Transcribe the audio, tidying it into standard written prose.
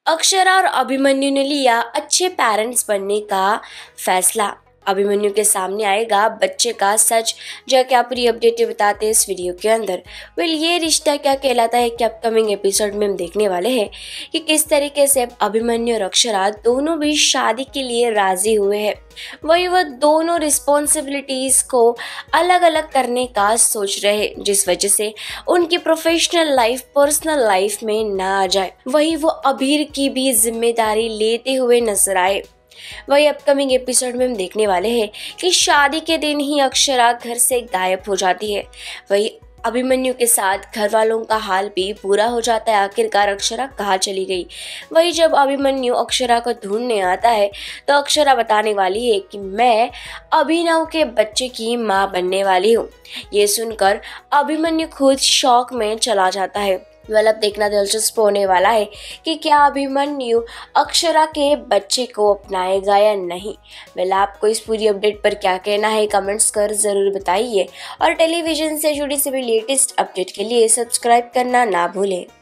अक्षरा और अभिमन्यु ने लिया अच्छे पेरेंट्स बनने का फैसला। अभिमन्यु के सामने आएगा बच्चे का सच, जो क्या पूरी अपडेट बताते हैं इस वीडियो के अंदर। ये रिश्ता क्या कहलाता है कि अपकमिंग एपिसोड में हम देखने वाले हैं कि किस तरीके से अभिमन्यु और अक्षरा दोनों भी शादी के लिए राजी हुए हैं। वह दोनों रिस्पॉन्सिबिलिटीज को अलग अलग करने का सोच रहे हैं, जिस वजह से उनकी प्रोफेशनल लाइफ पर्सनल लाइफ में ना आ जाए। वो अभीर की भी जिम्मेदारी लेते हुए नजर आए। अपकमिंग एपिसोड में हम देखने वाले हैं कि शादी के दिन ही अक्षरा घर से गायब हो जाती है। अभिमन्यु के साथ घर वालों का हाल भी पूरा हो जाता है। आखिरकार अक्षरा कहाँ चली गई। जब अभिमन्यु अक्षरा को ढूंढने आता है तो अक्षरा बताने वाली है कि मैं अभिनव के बच्चे की माँ बनने वाली हूँ। ये सुनकर अभिमन्यु खुद शॉक में चला जाता है। अब देखना दिलचस्प होने वाला है कि क्या अभिमन्यु अक्षरा के बच्चे को अपनाएगा या नहीं। आपको इस पूरी अपडेट पर क्या कहना है, कमेंट्स कर ज़रूर बताइए और टेलीविज़न से जुड़ी सभी लेटेस्ट अपडेट के लिए सब्सक्राइब करना ना भूलें।